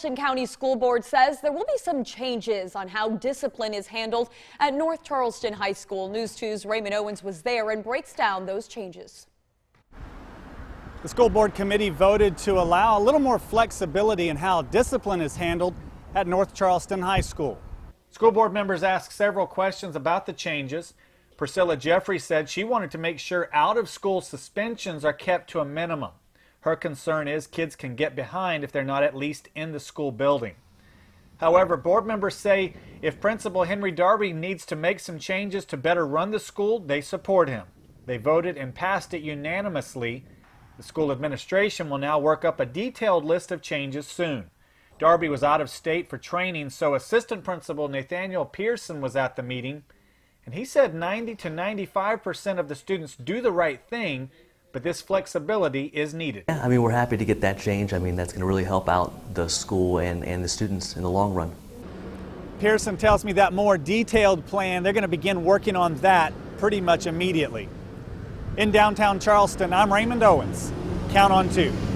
Charleston County School Board says there will be some changes on how discipline is handled at North Charleston High School. News 2's Raymond Owens was there and breaks down those changes. The school board committee voted to allow a little more flexibility in how discipline is handled at North Charleston High School. School board members asked several questions about the changes. Priscilla Jeffrey said she wanted to make sure out-of-school suspensions are kept to a minimum. Her concern is kids can get behind if they're not at least in the school building. However, board members say if Principal Henry Darby needs to make some changes to better run the school, they support him. They voted and passed it unanimously. The school administration will now work up a detailed list of changes soon. Darby was out of state for training, so Assistant Principal Nathaniel Pearson was at the meeting, and he said 90 to 95% of the students do the right thing, but this flexibility is needed. Yeah, I mean, we're happy to get that change. I mean, that's going to really help out the school and the students in the long run. Pearson tells me that more detailed plan, they're going to begin working on that pretty much immediately. In downtown Charleston, I'm Raymond Owens. Count on 2.